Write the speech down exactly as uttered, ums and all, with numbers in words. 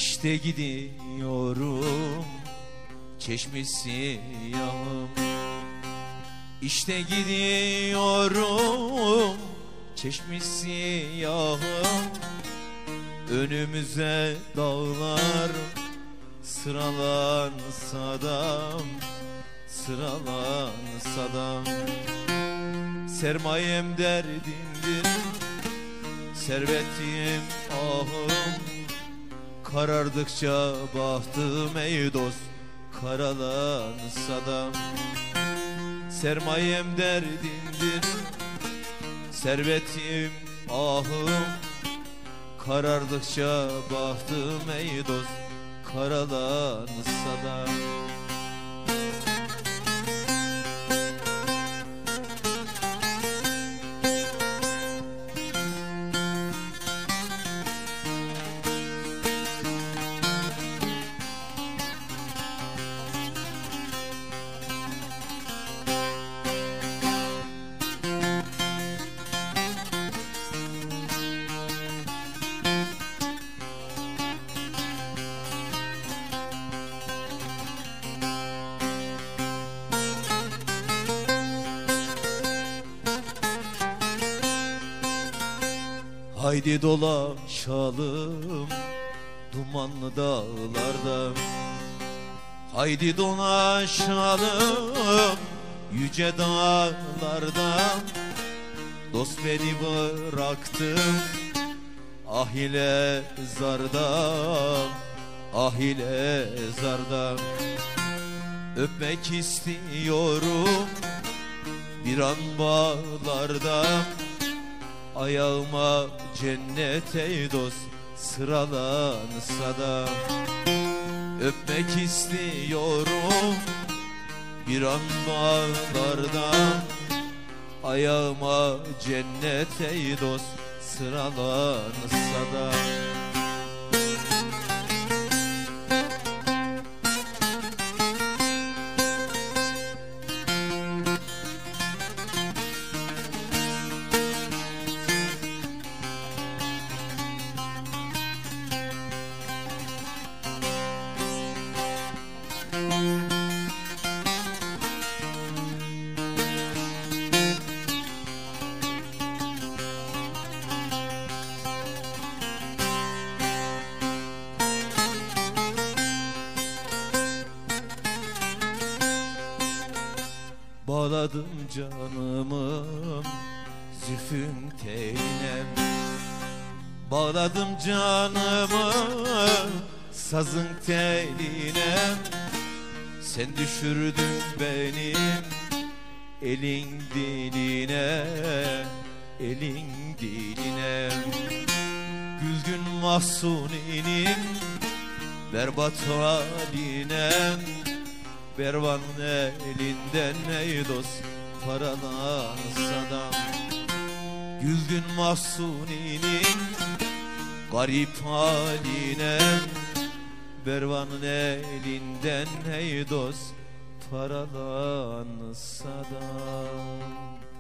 İşte gidiyorum Çeşmi siyahım, İşte gidiyorum Çeşmi siyahım. Önümüze dağlar sıralansa da, sıralansa da, sermayem derdimdir, servetim ahım. Karardıkça bahtım ey dost, karalansa da, sermayem derdimdir, servetim ahım. Karardıkça bahtım ey dost, karalansa da. Haydi dolaşalım dumanlı dağlarda, haydi dolaşalım yüce dağlarda. Dost beni bıraktım ah ile zarda, ah ile zarda. Öpmek istiyorum bir an bağlarda, ayağıma cennet ey dost sıralansa da. Öpmek istiyorum bir an bağlarda, ayağıma cennet ey dost sıralansa da. Bağladım canımın zülfün teline, bağladım canımı sazın teline. Sen düşürdün benim elin diline, elin diline. Güldün Mahsuni'nin berbat haline, Bervan elinden ey dost paralansa da. Güldün Mahsuni'nin garip haline, Bervan'ın elinden ey dost paralansa da.